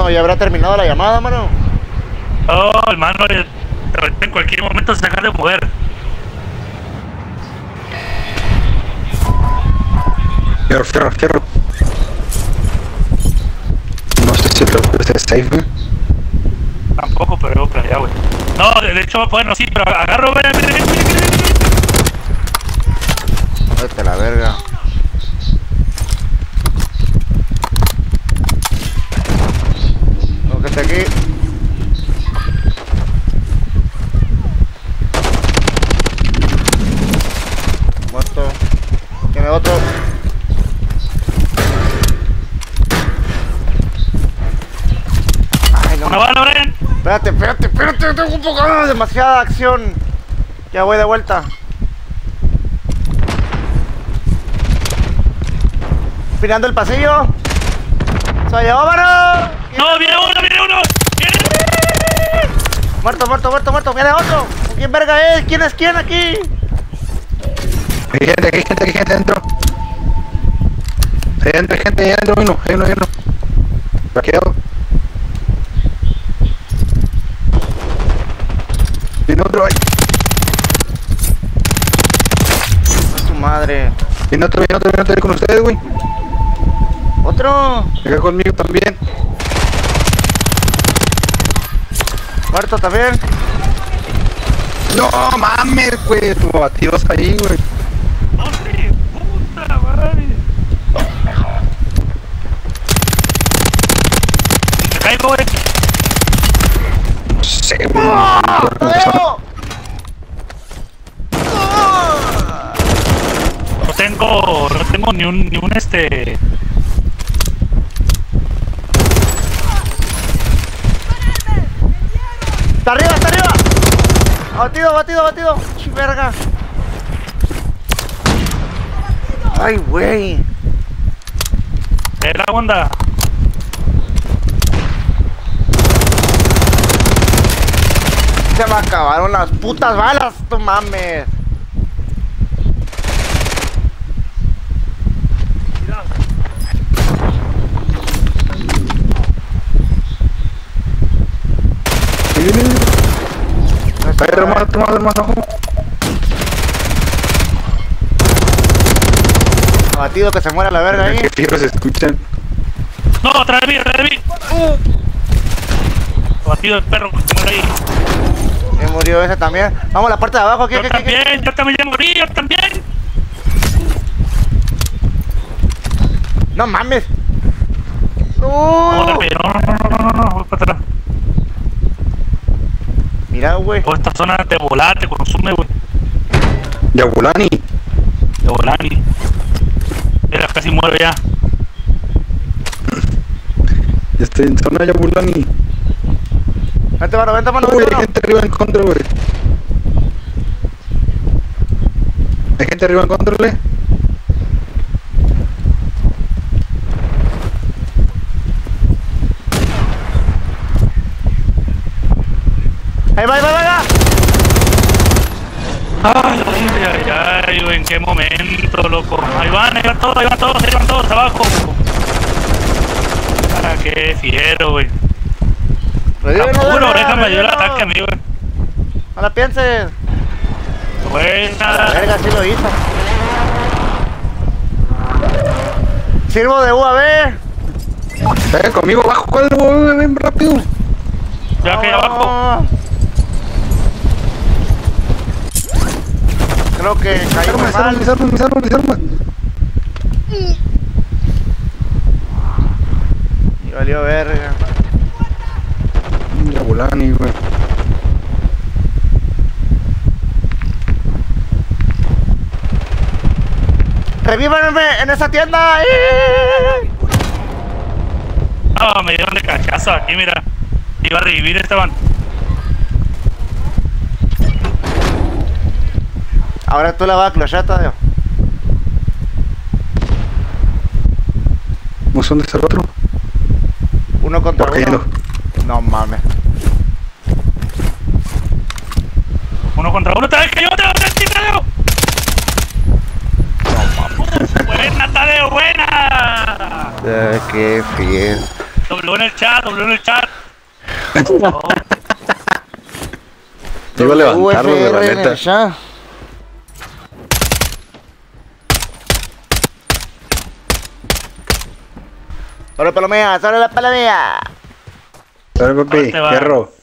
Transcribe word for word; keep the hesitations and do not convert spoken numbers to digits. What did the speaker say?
mano, ya habrá terminado la llamada, mano. Oh, hermano, en cualquier momento se deja de mover. Fierro, fierro, fierro. No sé si lo que es safe, güey. Tampoco, pero yo creo ya, güey. No, de hecho, bueno, sí, pero agarro, ven, ven, ven, ven, ven. Vete a la verga. No, que esté aquí. Muerto. Tiene otro. Ay, no. Una bala, Brian. Espérate, espérate, espérate, tengo un poco ah, demasiada acción. Ya voy de vuelta. Mirando el pasillo. ¡Se llevó, mano! No, viene uno, viene uno. Viene. Muerto, muerto, muerto, muerto. Viene otro. ¿Quién verga es? ¿Quién es quién aquí? Hay gente, hay gente, hay gente dentro. Hay gente, hay gente, hay dentro, uno, hay uno, hay uno. Vaqueado. Viene otro ahí. A su madre. Viene otro, viene otro, viene otro con ustedes, güey. Otro. Acá conmigo también. Muerto también. No mames, güey. Tu batidos ahí, güey. ¡Hombre, puta madre! Me caigo, güey. No sé, güey. ¡Ah! ¡Tadeo! No tengo, no tengo ni un, ni un este... ¡Está arriba, está arriba! Batido, batido, batido. ¡Chi verga! ¡Ay, güey! ¿Qué la onda? Se me acabaron las putas balas, no mames. Está ahí, hermano, hermano, hermano. Batido que se muera la verga ahí. Qué fierros se escuchan. No, atrás de mí, atrás de mí. Uh, Batido el perro que se muere ahí. me murió ese también. Vamos a la parte de abajo aquí. Yo aquí, aquí, aquí. también, yo también ya morí, yo también. No mames. No, Uh, no, no, no, no, no, voy para atrás. mira, güey. Toda esta zona de volar te consume, güey. Yabulani. De volar y... Mira, casi muero ya. Ya estoy en zona Yabulani. Vente, mano, vente, mano, Uy, vente, hay mano. gente arriba en contra, güey. Hay gente arriba en contra, güey. Ahí va, ahí va, ahí va. Ay, ay, ay, ay, güey, en qué momento, loco. Ahí van, ahí van todos, ahí van todos, ahí van todos abajo. ¿Para qué fiero, güey? Revívenos, Apuro, verga, déjame ayudar el revívenos. ataque a mí, güey. No la pienses. Buena. Verga, sí lo hizo. Sirvo de U A V. Eh, conmigo, bajo cuadro, güey, ven rápido. Ya que Vamos, abajo. vamos. Creo que caímos Mis armas, mal. mis armas, mis armas, mis armas. Y valió verga. Yabulani, güey. ¡Revívanme en esa tienda! ¡Eh! No, me dieron de cachazo aquí, mira. Iba a revivir estaban. Ahora tú la vas a clochar, Tadeo. ¿No son de ese otro? Uno contra Va uno. cayendo. No mames. Uno contra uno, te que yo te lo Tadeo. Buena, Tadeo, buena. Eh, qué fiel. Doble W en el chat, W en el chat. Oh, Iba a levantarlo de la U F R en neta. el chat. Sobre palomea, sobre la palomea. Dale, papi, Ahora te va. fierro.